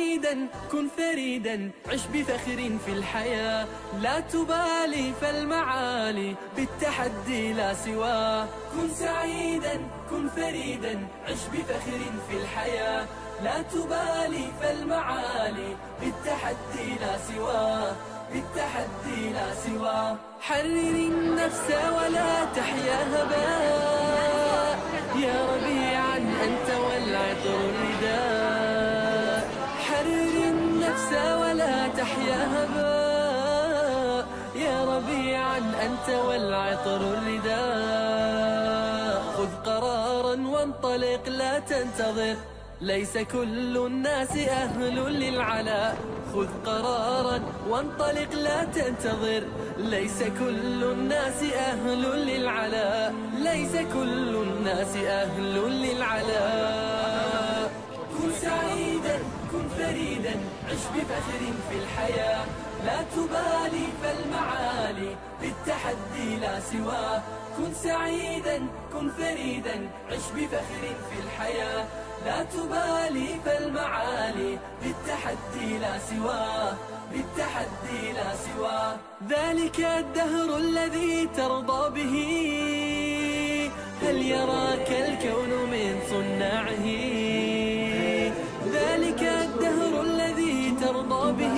سعيدا كن فريدا عش بفخر في الحياة، لا تبالي فالمعالي بالتحدي لا سواه. كن سعيدا كن فريدا عش بفخر في الحياة، لا تبالي فالمعالي بالتحدي لا سواه، بالتحدي لا سواه. حرر النفس ولا تحيا هباء، يا ربيعا أنت والعطر الرداء. حرر النفس ولا تحيا هباء، يا ربيعا أنت والعطر الرداء. خذ قرارا وانطلق لا تنتظر، ليس كل الناس أهل للعلاء. خذ قرارا وانطلق لا تنتظر، ليس كل الناس أهل للعلاء، ليس كل الناس أهل للعلاء. كن سعيدا كن فريدا عش بفخر في الحياة، لا تبالي فالمعالي بالتحدي لا سواه. كن سعيدا كن فريدا عش بفخر في الحياة، لا تبالي فالمعالي بالتحدي لا سواه، بالتحدي لا سواه. ذلك الدهر الذي ترضى به، هل يراك الكون من صناعه؟ ذلك الدهر الذي ترضى به،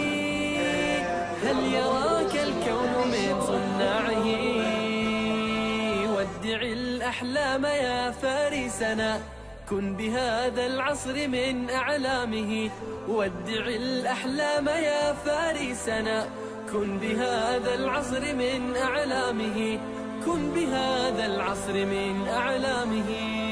هل يراك الكون من صناعه؟ ودع الأحلام يا فارسنا، كن بهذا العصر من أعلامه. ودع الأحلام يا فارسنا، كن بهذا العصر من أعلامه، كن بهذا العصر من أعلامه.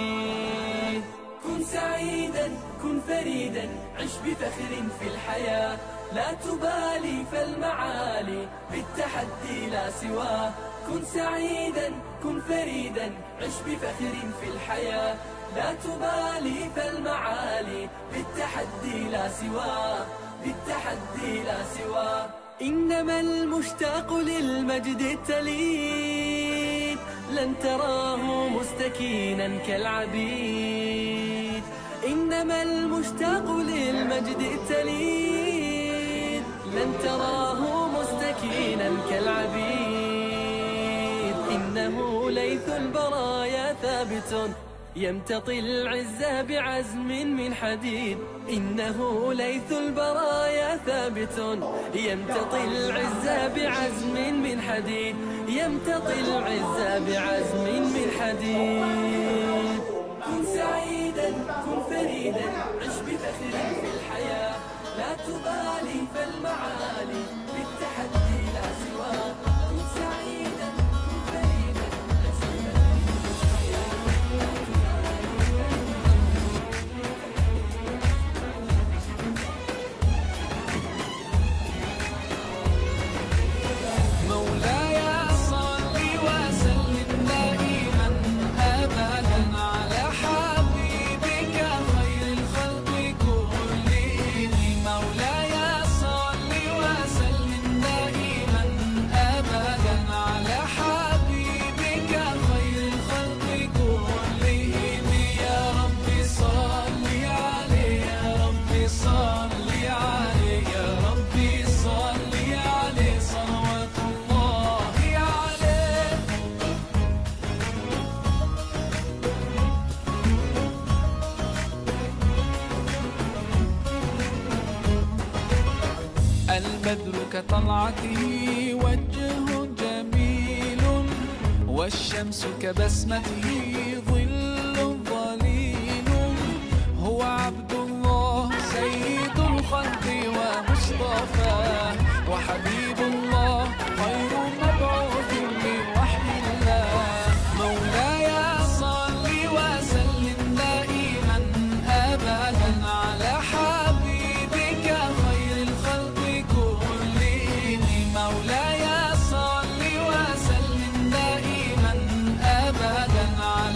كن سعيدا كن فريدا عش بفخر في الحياة، لا تبالي فالمعالي بالتحدي لا سواه. كن سعيدا كن فريدا عش بفخر في الحياة، لا تبالي فالمعالي بالتحدي لا سواه، بالتحدي لا سواه. إنما المشتاق للمجد التليد لن تراه مستكينا كالعبيد. إنما المشتاق للمجد التليد لن تراه مستكينا كالعبيد. إنه ليث البرايا ثابت يمتطي العز بعزم من حديد. إنه ليث البرايا ثابت يمتطي العز بعزم من حديد، يمتطي العز بعزم من حديد. كن سعيدا كن فريدا عش بفخر في الحياة، لا تبالي فالمعالي بالتحدي لا سواه. كن سعيدا كن فريدا عش بفخر في الحياة، مولاي صل وسلم دائما أبدا على حبيبك خير الخلق كلهم. مولاي صل وسلم دائما أبدا على حبيبك خير الخلق كلهم. يا رب صل عليه، يا رب صل عليه، يا رب صل عليه صلوات الله عليه. البدر كطلعته وجه جميل، والشمس كبسمته ظل ظليل. هو عبد الله سيد الخلق ومصطفاه، وحبيب الله خير مبعوث بوحي الله. مولاي صل وسلم دائما أبدا على حبيبك خير الخلق كلهم. مولاي صل وسلم دائما أبدا على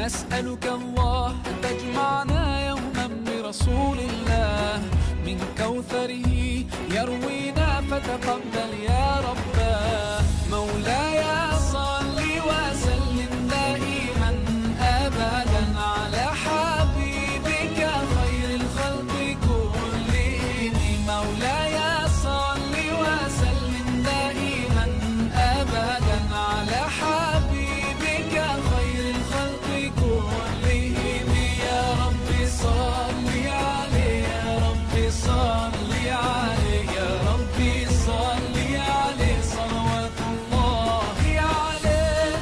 نسألك الله أن تجمعنا يوما برسول الله، من كوثره يروينا فتقبل يا رباه. مولاي صل وسلم دائما أبدا على حبيبك خير الخلق كلهم. مولاي صل وسلم دائما أبدا على حبيبك خير الخلق كلهم. يا رب صل عليه، يا رب صل عليه، يا رب صل عليه صلوات الله عليه.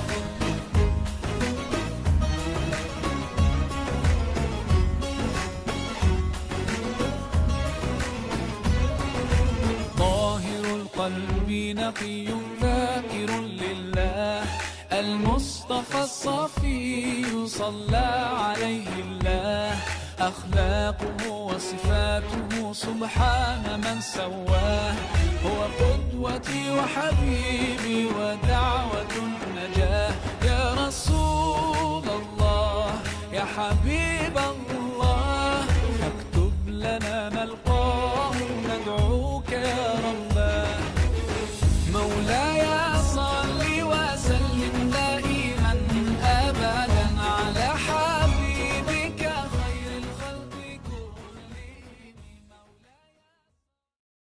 طاهر القلب نقي ذاكر لله، المصطفى الصفي صلى عليه الله. أخلاقه وصفاته سبحان من سواه، هو قدوتي وحبيبي ودعوة النجاة. يا رسول الله يا حبيبي